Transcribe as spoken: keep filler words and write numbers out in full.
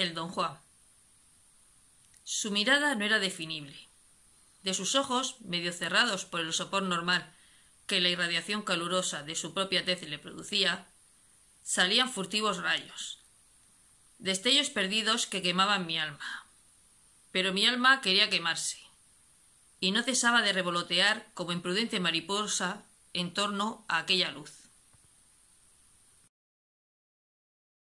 el don Juan. Su mirada no era definible. De sus ojos, medio cerrados por el sopor normal que la irradiación calurosa de su propia tez le producía, salían furtivos rayos, destellos perdidos que quemaban mi alma. Pero mi alma quería quemarse, y no cesaba de revolotear como imprudente mariposa en torno a aquella luz.